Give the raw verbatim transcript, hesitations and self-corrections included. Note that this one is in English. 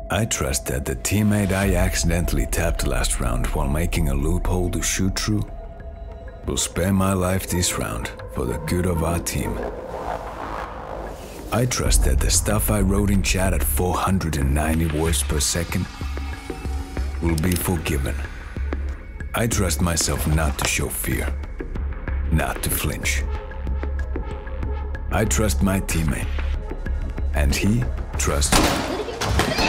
I trust that the teammate I accidentally tapped last round while making a loophole to shoot through will spare my life this round for the good of our team. I trust that the stuff I wrote in chat at four hundred ninety words per second will be forgiven. I trust myself not to show fear, not to flinch. I trust my teammate, and he trusts me.